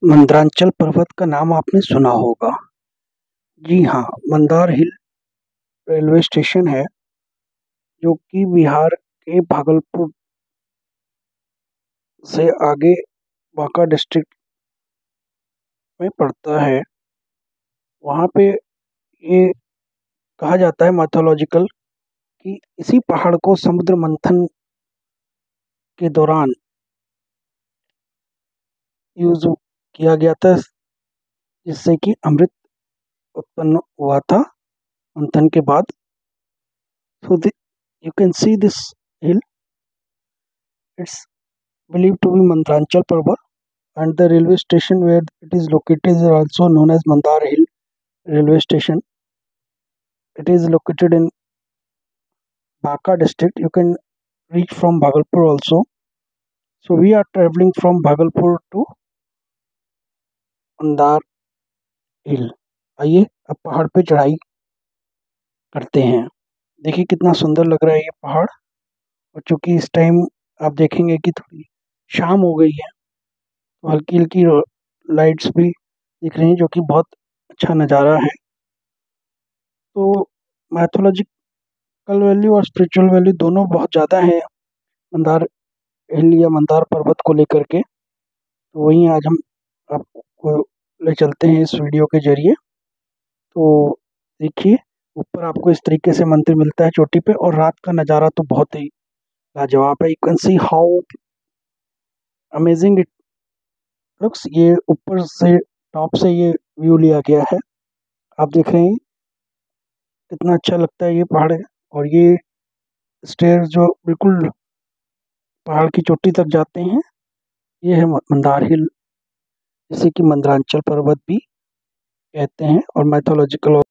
मंदरांचल पर्वत का नाम आपने सुना होगा। जी हाँ, मंदार हिल रेलवे स्टेशन है जो कि बिहार के भागलपुर से आगे बांका डिस्ट्रिक्ट में पड़ता है। वहाँ पे ये कहा जाता है मैथोलॉजिकल कि इसी पहाड़ को समुद्र मंथन के दौरान यूज किया गया था, जिससे कि अमृत उत्पन्न हुआ था मंथन के बाद। So you can see this hill. It's believed to be Mandranchal Parvat, and the railway station where it is located is also known as Mandar Hill Railway Station. It is located in Baka district. You can reach from Bhagalpur also. So we are traveling from Bhagalpur to Mandar Hill. आइए अब पहाड़ पे चढ़ाई करते हैं। देखिए कितना सुंदर लग रहा है ये पहाड़। और चूंकि इस टाइम आप देखेंगे कि थोड़ी शाम हो गई है, तो हल्की हल्की लाइट्स भी दिख रही हैं, जो कि बहुत अच्छा नज़ारा है। तो मैथोलॉजिकल वैल्यू और स्पिरिचुअल वैल्यू दोनों बहुत ज़्यादा है मंदार हिल या मंदार पर्वत को लेकर के। तो वहीं आज हम आपको ले चलते हैं इस वीडियो के जरिए। तो देखिए, ऊपर आपको इस तरीके से मंदिर मिलता है चोटी पे, और रात का नज़ारा तो बहुत ही लाजवाब है। You can see how amazing it looks. ये ऊपर से टॉप से ये व्यू लिया गया है। आप देख रहे हैं कितना अच्छा लगता है ये पहाड़। और ये स्टेयर जो बिल्कुल पहाड़ की चोटी तक जाते हैं, ये है मंदार हिल, जिसे कि मंदरांचल पर्वत भी कहते हैं और मैथोलॉजिकल